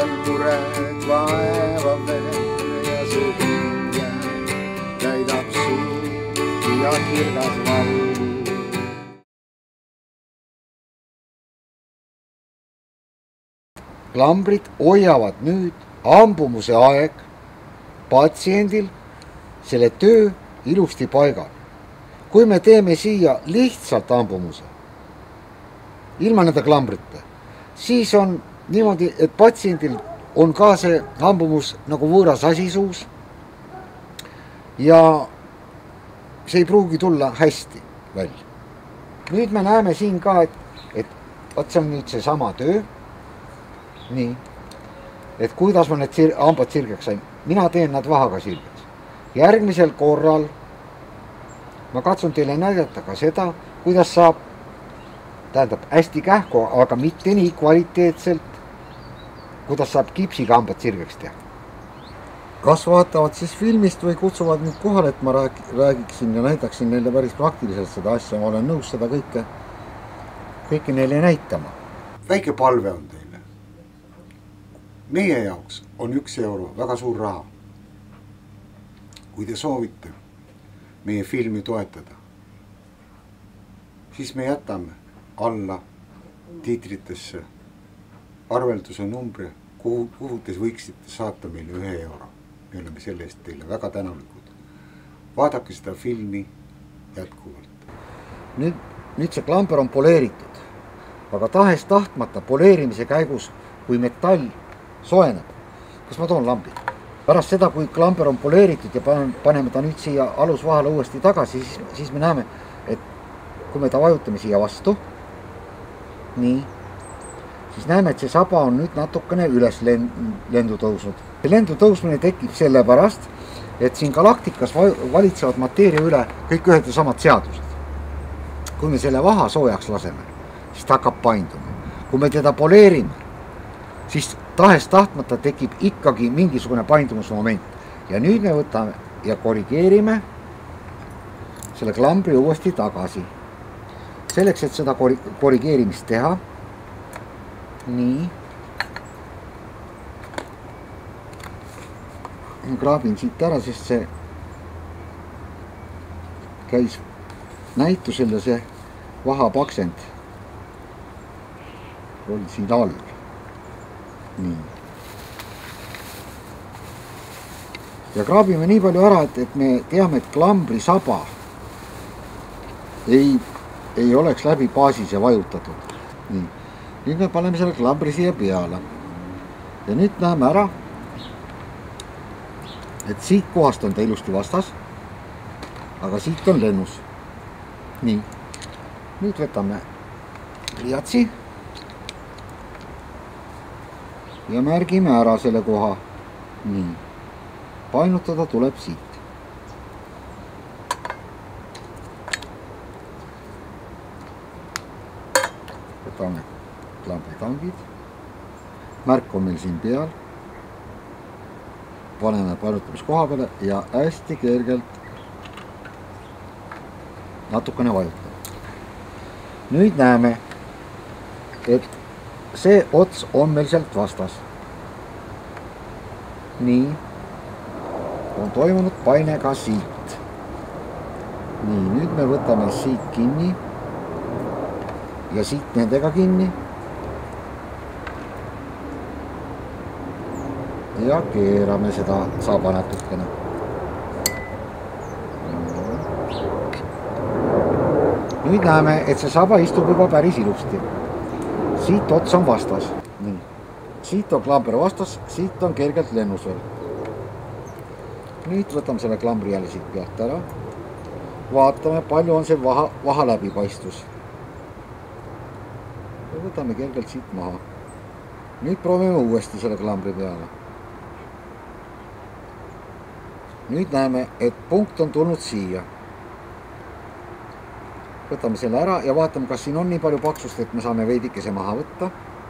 endal mured vaevab veel ja see hinge täidab suud ja kirgas valgu. Klambrid hoiavad nüüd ambumuse aeg patsiendil selle töö ilusti paigal. Kui me teeme siia lihtsalt ambumuse, ilma nende klambrite, siis on niimoodi, et patsiendil on ka see ambumus nagu võõras asi suus ja see ei pruugi tulla hästi välja. Nüüd me näeme siin ka, et see on nüüd see sama töö. Nii, et kuidas ma need hambad sirgeks sain. Mina teen nad vahaga sirgeks. Järgmisel korral ma katsun teile näidata ka seda, kuidas saab, tähendab hästi kähku, aga mitte nii kvaliteetselt, kuidas saab kipsiga hambad sirgeks teha. Kas vaatavad siis filmist või kutsuvad nüüd kohale, et ma räägiksin ja näitaksin neile päris praktiliselt seda asja. Ma olen nõus seda kõike neile näitama. Väike palve on teile. Meie jaoks on 1 euro väga suur raha. Kui te soovite meie filmi toetada, siis me jätame alla tiitritesse arvelduse numbri, kuhu te võiksite saata meile 1 euro. Me oleme selle eest teile väga tänulikud. Vaadake seda filmi jätkuvalt. Nüüd see klamber on poleeritud, aga tahes tahtmata poleerimise käigus, kui metall soojeneb. Kas ma toon lambi? Pärast seda, kui klamber on poleeritud ja paneme ta nüüd siia alusvahale uuesti tagasi, siis me näeme, et kui me ta vajutame siia vastu, nii, siis näeme, et see saba on nüüd natukene üles lendu tõusnud. See lendu tõusmine tekib sellepärast, et siin galaktikas valitsevad mateeria üle kõik ühed ja samad seadused. Kui me selle vaha soojaks laseme, siis ta hakkab painduma. Kui me teda poleerime, siis tahes tahtmata tekib ikkagi mingisugune paindumusmoment. Ja nüüd me võtame ja korrigeerime selle klambri uuesti tagasi. Selleks, et seda korrigeerimist teha, nii, kraabin siit ära, sest see käis näitusel ja see vahapaksend oli siin all. Nii. Ja kraabime nii palju ära, et me teame, et klambri saba ei oleks läbi baasise vajutatud. Nii. Nüüd me paneme selle klambri siia peale. Ja nüüd näeme ära, et siit kohast on ta ilusti vastas, aga siit on lennus. Nii. Nüüd võtame pliatsi ja märgime ära selle koha. Nii. Painutada tuleb siit. Võtame klambri tangid. Märk on meil siin peal. Paneme painutamiskoha peale ja hästi kergelt natukene vajutame. Nüüd näeme, et see ots on meil sealt vastas. Nii. On toimunud paine ka siit. Nii, nüüd me võtame siit kinni ja siit nendega kinni. Ja keerame seda saba natukene. Nüüd näeme, et see saba istub juba päris ilusti. Siit ots on vastas. Nii. Siit on klamber vastas, siit on kergelt lennus veel. Nüüd võtame selle klambri jälle siit pealt ära. Vaatame, palju on see vaha läbipaistus. Ja võtame kergelt siit maha. Nüüd proovime uuesti selle klambri peale. Nüüd näeme, et punkt on tulnud siia. Võtame selle ära ja vaatame, kas siin on nii palju paksust, et me saame veidikese maha võtta.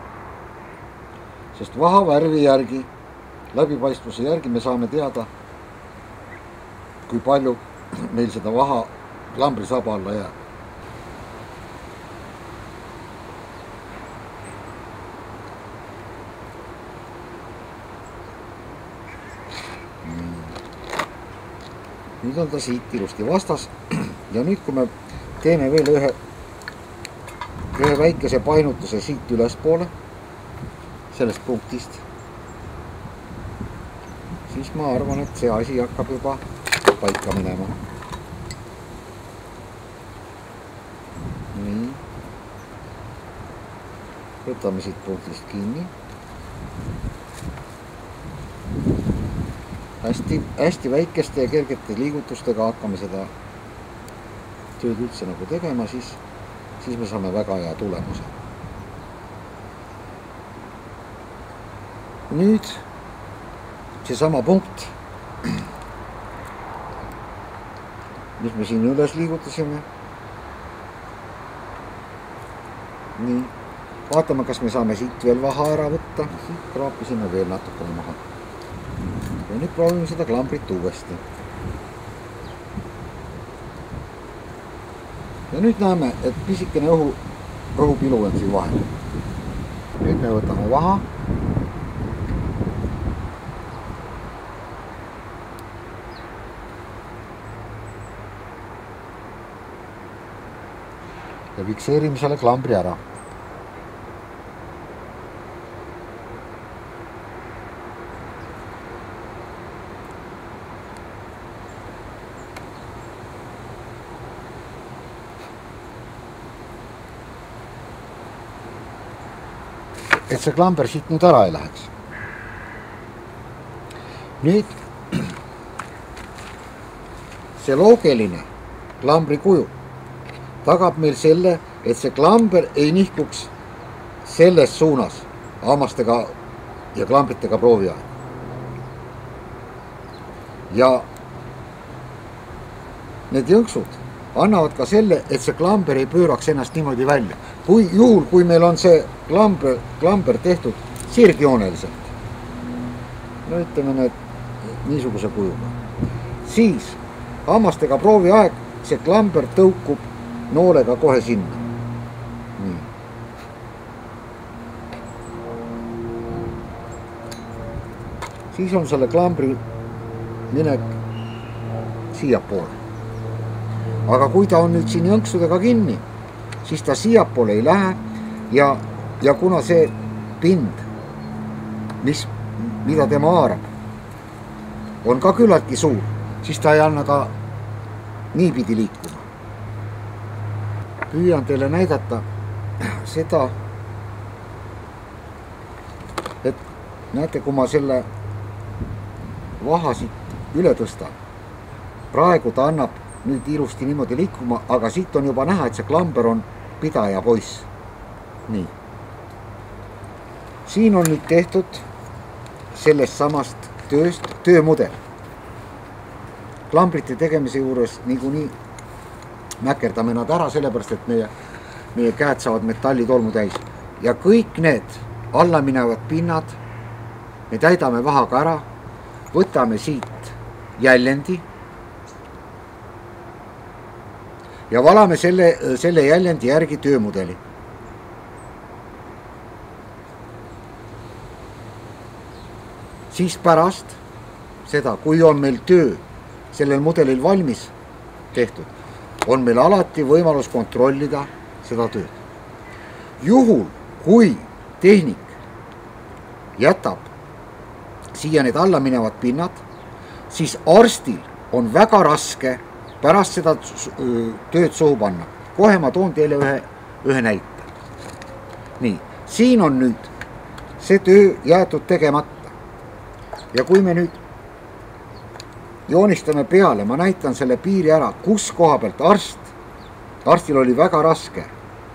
Sest vaha värvi järgi, läbipaistvuse järgi me saame teada, kui palju meil seda vaha klambri saba alla jääb. nüüd on ta siit ilusti vastas ja nüüd, kui me teeme veel ühe väikese painutuse siit ülespoole sellest punktist, siis ma arvan, et see asi hakkab juba paika minema. Nii. Võtame siit punktist kinni. Hästi väikeste ja kergete liigutustega hakkame seda tööd üldse nagu tegema, siis me saame väga hea tulemuse. Nüüd seesama punkt, mis me siin üles liigutasime. Nii, vaatame, kas me saame siit veel vaha ära võtta. Siit kraapisime veel natukene maha. Ja nüüd proovime seda klambrit uuesti. Ja nüüd näeme, et pisikene õhupilu on siin vahel. Nüüd me võtame vaha. Ja fikseerime selle klambri ära. Et see klamber siit nüüd ära ei läheks. Nüüd see loogiline klambri kuju tagab meil selle, et see klamber ei nihkuks selles suunas hammastega ja klambritega proovi ajal. Ja need jõnksud annavad ka selle, et see klamber ei pööraks ennast niimoodi välja. Kui meil on see klamber tehtud sirgjooneliselt, no ütleme need niisuguse kujuga, siis hammastega proovi aeg see klamber tõukub noolega kohe sinna. Nii. Siis on selle klambri minek siiapoole. Aga kui ta on nüüd siin jõnksudega kinni, siis ta siiapoole ei lähe ja kuna see pind, mida tema haarab, on ka küllaltki suur, siis ta ei anna ka niipidi liikuma. Püüan teile näidata seda, et näete, kui ma selle vaha siit üle tõstan, praegu ta annab nüüd ilusti niimoodi liikuma, aga siit on juba näha, et see klamber on pidaja poiss. Nii. Siin on nüüd tehtud sellest samast tööst töömudel. Klambrite tegemise juures niikuinii mäkerdame nad ära, sellepärast et meie käed saavad metallitolmu täis. Ja kõik need alla minevad pinnad me täidame vahaga ära, võtame siit jäljendi ja valame selle jäljendi järgi töömudeli. Siis pärast seda, kui on meil töö sellel mudelil valmis tehtud, on meil alati võimalus kontrollida seda tööd. Juhul, kui tehnik jätab siia need alla minevad pinnad, siis arstil on väga raske pärast seda tööd suhu panna. Kohe ma toon teile ühe näite. Nii, siin on nüüd see töö jäetud tegemata. Ja kui me nüüd joonistame peale, ma näitan selle piiri ära, kus koha pealt arstil oli väga raske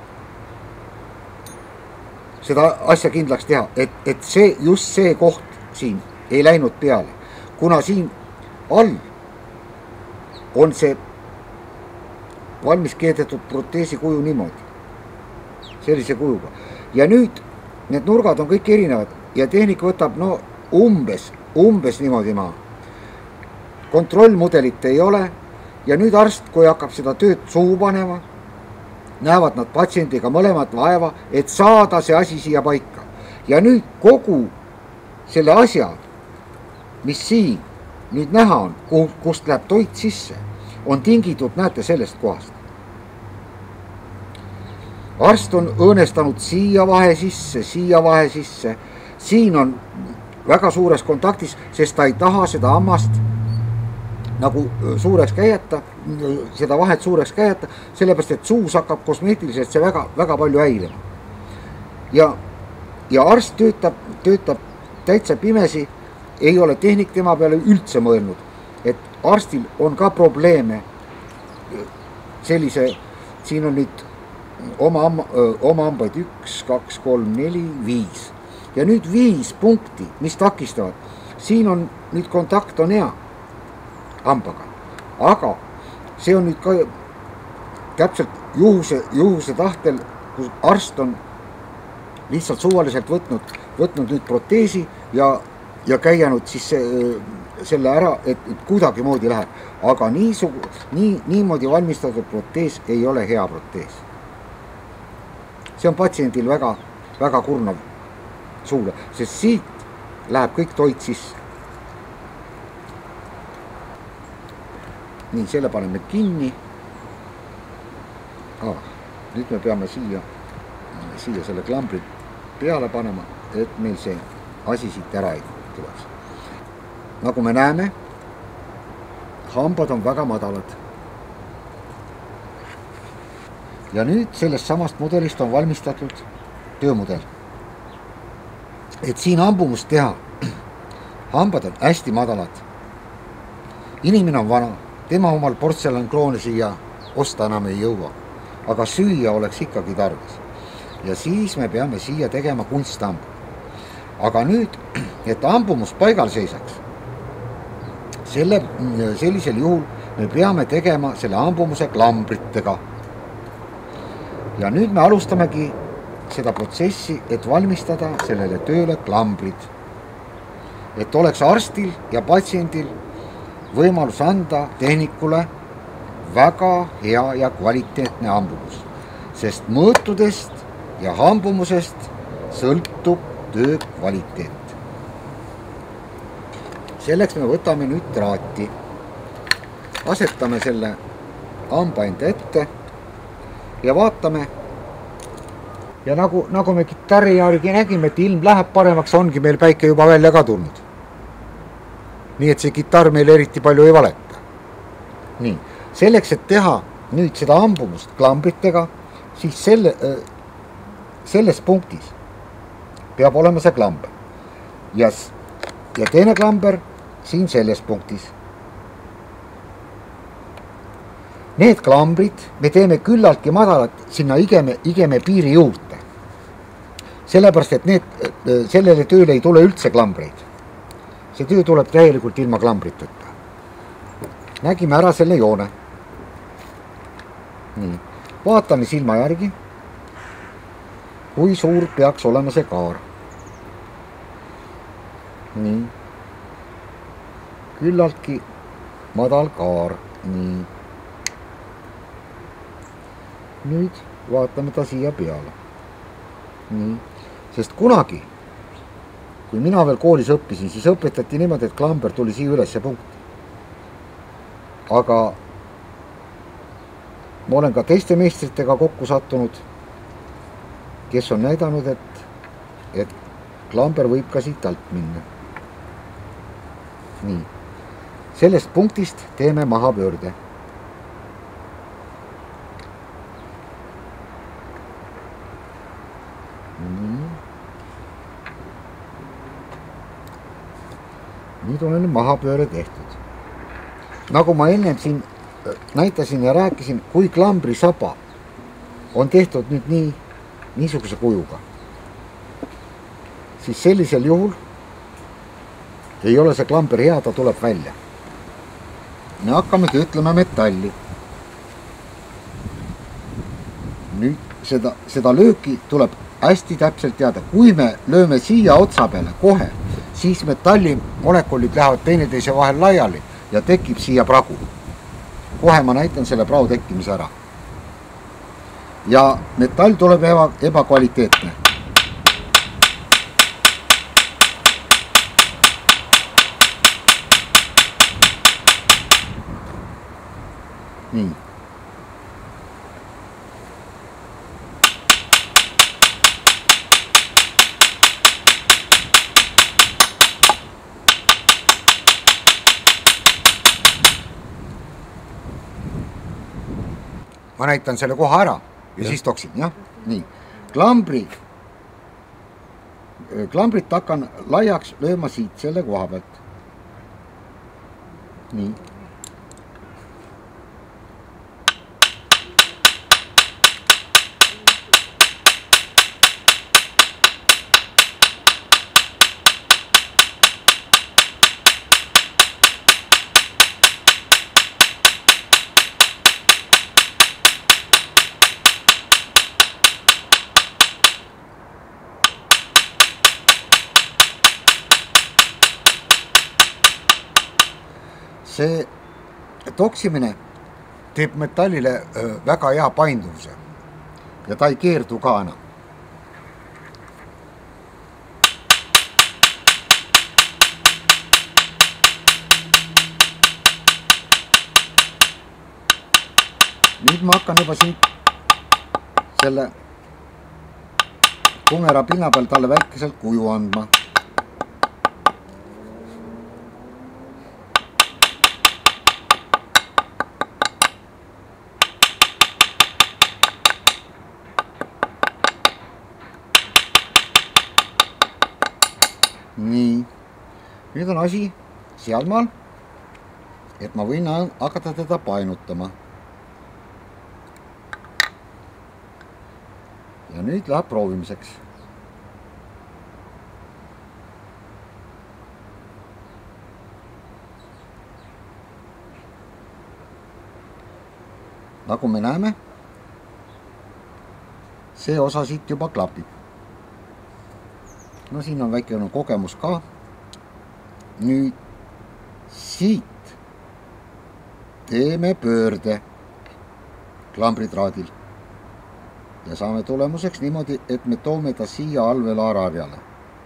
seda asja kindlaks teha, et just see koht siin ei läinud peale, kuna siin all on see valmis keedetud proteesi kuju niimoodi, sellise kujuga. Ja nüüd need nurgad on kõik erinevad ja tehnik võtab umbes niimoodi maha. Kontrollmudelit ei ole ja nüüd arst, kui hakkab seda tööd suhu panema, näevad nad patsiendiga mõlemat vaeva, et saada see asi siia paika. Ja nüüd kogu selle asja, mis siin nüüd näha on, kust läheb toit sisse, on tingitud, näete, sellest kohast. Arst on õõnestanud siia vahe sisse, siin on väga suures kontaktis, sest ta ei taha seda hammast nagu suureks käieta, seda vahet suureks käieta, sellepärast et suus hakkab kosmeetiliselt see väga palju häirima. Ja arst töötab täitsa pimesi, ei ole tehnik tema peale üldse mõelnud, et arstil on ka probleeme sellise, siin on nüüd oma hambaid 1, 2, 3, 4, 5 ja nüüd 5 punkti, mis takistavad. Siin on nüüd kontakt on hea hambaga, aga see on nüüd ka täpselt juhuse tahtel, kus arst on lihtsalt suvaliselt võtnud nüüd proteesi ja käianud siis selle ära, et kuidagi moodi läheb. Aga niimoodi valmistatud protees ei ole hea protees. See on patsiendil väga kurnav suule, sest siit läheb kõik toit sisse. Nii, selle paneme kinni. Nüüd me peame siia selle klambri peale panema, et meil see asi siit ära ei tuleks. Nagu me näeme, hambad on väga madalad. Ja nüüd sellest samast mudelist on valmistatud töömudel. Et siin hambumust teha, hambad on hästi madalad. Inimene on vana, tema omal portsellankloone siia osta enam ei jõua, aga süüa oleks ikkagi tarvis. Ja siis me peame siia tegema kunsthambu. Aga nüüd, et hambumus paigal seisaks, sellisel juhul me peame tegema selle hambumuse klambritega. Ja nüüd me alustamegi seda protsessi, et valmistada sellele tööle klambrid. Et oleks arstil ja patsiendil võimalus anda tehnikule väga hea ja kvaliteetne hambumus, sest mõõtudest ja hambumusest sõltub töö kvaliteet. Selleks me võtame nüüd traati, asetame selle hamba enda ette ja vaatame. Ja nagu me kitarri järgi nägime, et ilm läheb paremaks, ongi meil päike juba välja ka tulnud. Nii et see kitarr meil eriti palju ei valeta. Nii, selleks, et teha nüüd seda hambumust klambritega, siis selles punktis peab olema see klamber. Ja teine klamber siin selles punktis. Need klambrid me teeme küllaltki madalat sinna igeme piiri juurde. Sellepärast, et sellele tööle ei tule üldse klambreid. See töö tuleb täielikult ilma klambriteta. Nägime ära selle joone. Nii. Vaatame silma järgi, kui suur peaks olema see kaar. Nii. Küllaltki madal kaar. Nii. Nüüd vaatame ta siia peale. Nii. Sest kunagi, kui mina veel koolis õppisin, siis õpetati niimoodi, et klamber tuli siia ülesse punkti. Aga ma olen ka teiste meistritega kokku sattunud, kes on näidanud, et klamber võib ka siit alt minna. Nii. Sellest punktist teeme mahapöörde. Nüüd on mahapööre tehtud. Nagu ma enne siin näitasin ja rääkisin, kui klambri saba on tehtud nüüd niisuguse kujuga, siis sellisel juhul ei ole see klamber hea, ta tuleb välja. Me hakkame töötlema metalli. Nüüd seda lööki tuleb hästi täpselt teada. Kui me lööme siia otsa peale kohe, siis metalli molekulid lähevad teineteise vahel laiali ja tekib siia pragu. Kohe ma näitan selle pragu tekkimise ära. Ja metall tuleb ebakvaliteetne. nii. ma näitan selle koha ära ja siis toksin, jah, nii. Klambrit hakkan laiaks lööma siit selle koha pealt. Nii. See toksimine teeb metallile väga hea painduvuse ja ta ei keerdu ka enam. Nüüd ma hakkan juba siit selle kumera pinna peal talle väikeselt kuju andma. Nii, nüüd on asi sealmaal, et ma võin hakata teda painutama. Ja nüüd läheb proovimiseks. Nagu me näeme, see osa siit juba klapib. No siin on väike kogemus ka. Nüüd siit teeme pöörde klambritraadil ja saame tulemuseks niimoodi, et me toome ta siia allveelaararjale.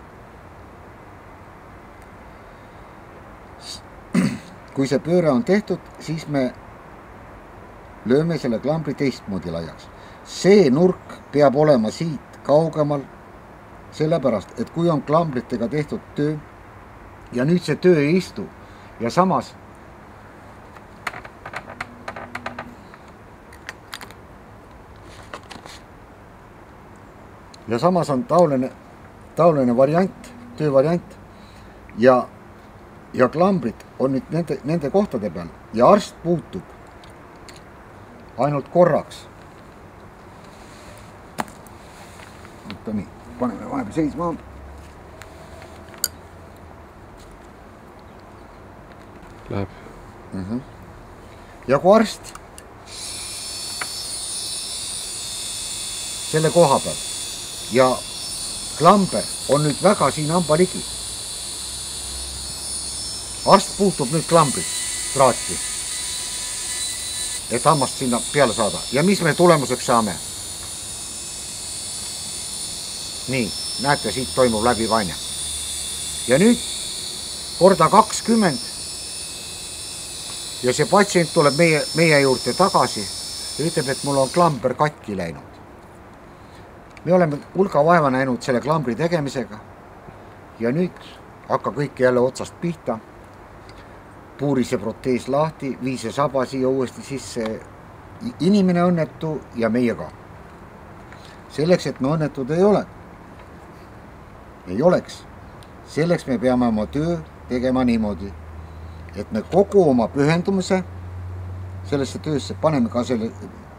Kui see pööre on tehtud, siis me lööme selle klambri teistmoodi laiaks. See nurk peab olema siit kaugemal, sellepärast, et kui on klambritega tehtud töö ja nüüd see töö ei istu ja samas on taoline variant, töövariant ja klambrid on nüüd nende kohtade peal ja arst puutub ainult korraks. Võtta nii. Paneme vahepeal seisma. Läheb. Ja kui arst selle koha peal ja klamber on nüüd väga siin hamba ligi. Arst puutub nüüd klambrit, traati, et hammast sinna peale saada. Ja mis me tulemuseks saame? Nii, näete, siit toimub läbivaine. Ja nüüd korda 20 ja see patsient tuleb meie juurde tagasi ja ütleb, et mul on klamber katki läinud. Me oleme hulga vaeva näinud selle klambri tegemisega ja nüüd hakka kõik jälle otsast pihta. Puuri see protees lahti, vii see saba siia uuesti sisse. Inimene õnnetu ja meie ka. Selleks, et me õnnetud ei oleks. Selleks me peame oma töö tegema niimoodi, et me kogu oma pühendumise sellesse töösse paneme ka selle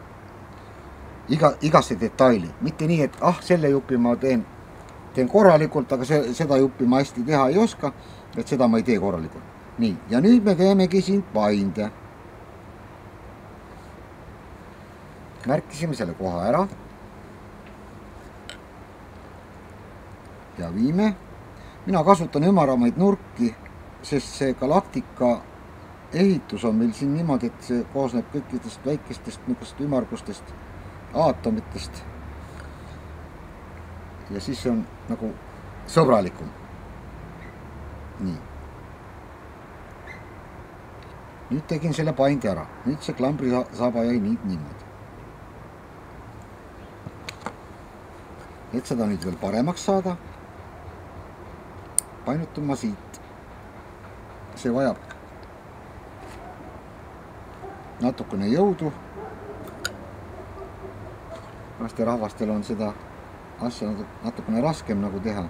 igasse detaili. Mitte nii, et selle jupi ma teen korralikult, aga seda jupi ma hästi teha ei oska, et seda ma ei tee korralikult. Nii, ja nüüd me teemegi siin painde. Märkisime selle koha ära. Ja viime. Mina kasutan ümaramaid nurki, sest see galaktika ehitus on meil siin niimoodi, et see koosneb kõikidest väikestest ümargustest aatomitest. Ja siis see on nagu sõbralikum. Nii. nüüd tegin selle pandi ära, nüüd see klambri saaba jäi niimoodi. Et seda nüüd veel paremaks saada, painutun ma siit. See vajab natukene jõudu. Lasterahvastel on seda asja natukene raskem nagu teha.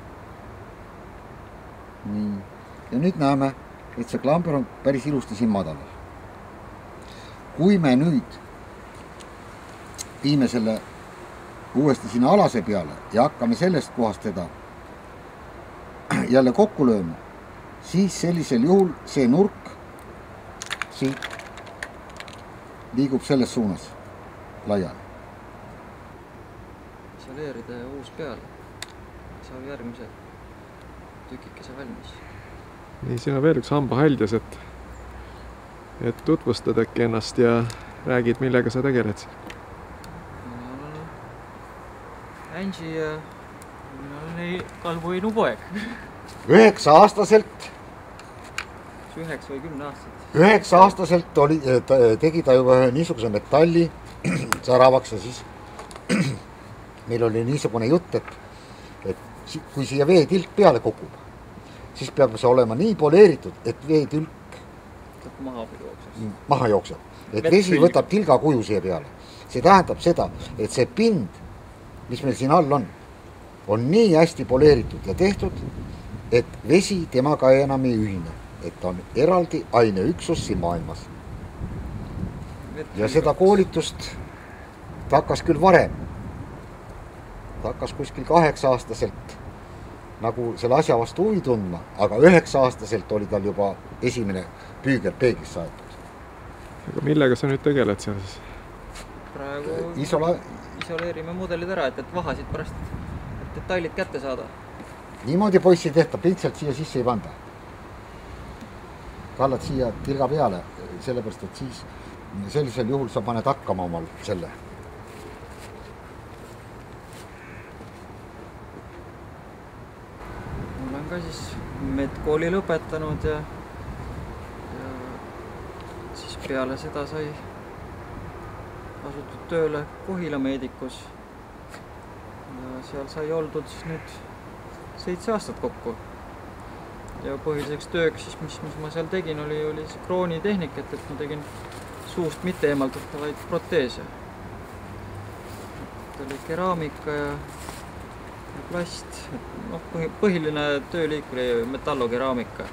Nii. Ja nüüd näeme, et see klamber on päris ilusti siin madalal. Kui me nüüd viime selle uuesti sinna alase peale ja hakkame sellest kohast teda jälle kokku lööma, siis sellisel juhul see nurk siit liigub selles suunas laiali. Isoleerida ja uus peale. Saab järgmise tükikese valmis. Nii, siin on veel üks hambahaldjas, et tutvustad äkki ennast ja räägid, millega sa tegeled. Mina olen Angie ja mina olen Kalvuinu poeg. 9-aastaselt 9 või 10 aastat. 9-aastaselt tegi ta juba niisuguse metalli säravaks ja siis meil oli niisugune jutt, et kui siia veetilk peale kukub, siis peab see olema nii poleeritud, et veetülk maha jookseb. Et vesi võtab tilga kuju siia peale. See tähendab seda, et see pind, mis meil siin all on nii hästi poleeritud ja tehtud, et vesi temaga enam ei ühine. Et ta on eraldi aineüksus siin maailmas. Ja seda koolitust ta hakkas küll varem. Ta hakkas kuskil 8-aastaselt nagu selle asja vastu huvi tundma, aga 9-aastaselt oli tal juba esimene püüger peeglisse saetud. Aga millega sa nüüd tegeled seal siis? Praegu isoleerime mudelid ära, et vahasid pärast detailid kätte saada. Niimoodi poissi tehta, pintselt siia sisse ei panda. Kallad siia tilga peale, sellepärast, et siis sellisel juhul sa paned hakkama omal selle. Olen ka siis medkooli lõpetanud ja siis peale seda sai asutud tööle Kohila meedikus. Ja seal sai oldud nüüd 7 aastat kokku. Ja põhiliseks tööks, mis ma seal tegin, oli see kroonitehnik, et ma tegin suust mitte eemaldatavaid proteese. Et oli keraamika ja plast. Põhiline tööliik oli metallokeraamika.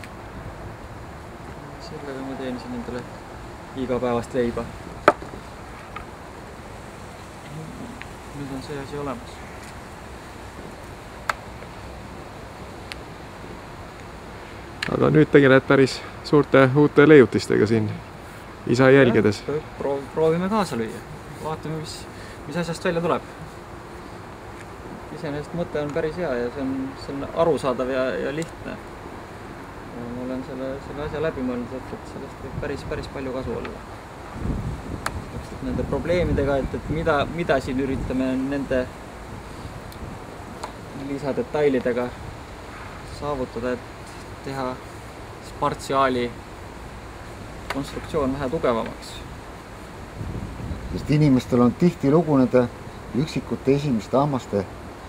Sellega ma teenisin endale igapäevast leiba. Nüüd on see asi olemas. Aga nüüd tegeled päris suurte uute leiutistega siin isa jälgedes. Proovime kaasa lüüa. Vaatame, mis asjast välja tuleb. Iseenesest mõte on päris hea ja see on arusaadav ja lihtne. Ma olen selle asja läbi mõelnud, et sellest võib päris palju kasu olla. Nende probleemidega, et mida siin üritame nende lisadetailidega saavutada, et teha spartsiaali konstruktsioon vähe tugevamaks. Sest inimestel on tihti lugu nende üksikute esimeste hammaste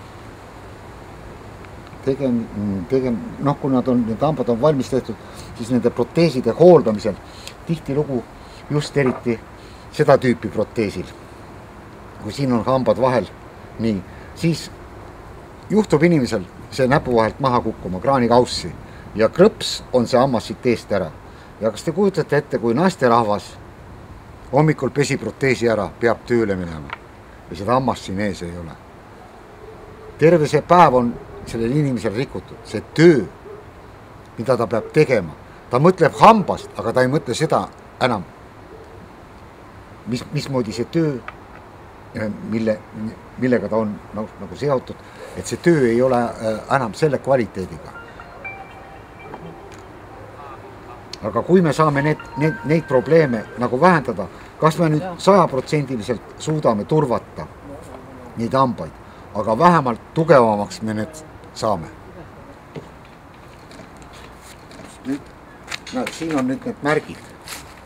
kui need hambad on valmis tehtud, siis nende proteeside hooldamisel tihti lugu just eriti seda tüüpi proteesil. Kui siin on hambad vahel, nii, siis juhtub inimesel see näpu vahelt maha kukkuma, kraanikaussi. Ja krõps on see hammas siit eest ära. Ja kas te kujutate ette, kui naisterahvas hommikul pesi proteesi ära, peab tööle minema ja seda hammast siin ees ei ole. Terve see päev on sellel inimesel rikutud. See töö, mida ta peab tegema. Ta mõtleb hambast, aga ta ei mõtle seda enam. Mismoodi see töö, millega ta on nagu seotud, et see töö ei ole enam selle kvaliteediga. Aga kui me saame neid probleeme nagu vähendada, kas me nüüd 100% suudame turvata neid hambaid, aga vähemalt tugevamaks me need saame. Nüüd, siin on nüüd need märgid.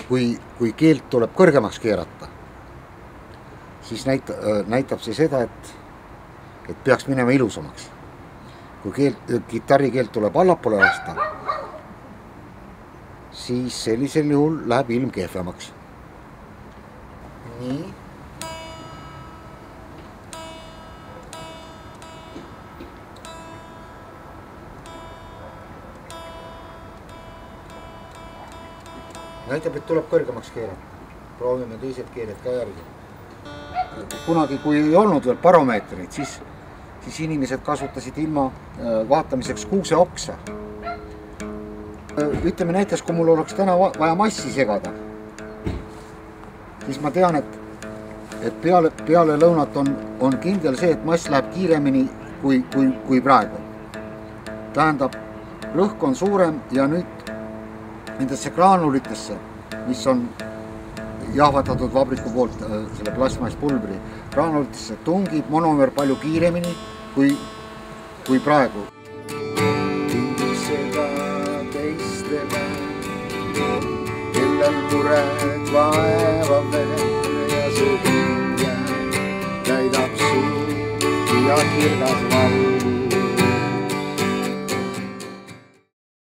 kui keelt tuleb kõrgemaks keerata, siis näitab see seda, et peaks minema ilusamaks. Kui kitarrikeelt tuleb allapoole lasta, siis sellisel juhul läheb ilm kehvemaks. Nii. Näitab, et tuleb kõrgemaks keerata. Proovime teised keeled ka järgi. Kunagi, kui ei olnud veel baromeetreid, siis inimesed kasutasid ilma vaatamiseks kuuse oksa. Ütleme näiteks, kui mul oleks täna vaja massi segada, siis ma tean, et peale lõunat on kindel see, et mass läheb kiiremini kui praegu. Tähendab, lõhk on suurem ja nüüd nendesse graanulitesse, mis on jahvatatud vabriku poolt selle plasmaspulbri graanulitesse, tungib monomer palju kiiremini kui praegu. Seda teistele, kellel mured vaevab veel ja see pinge täidab suud ja kirgas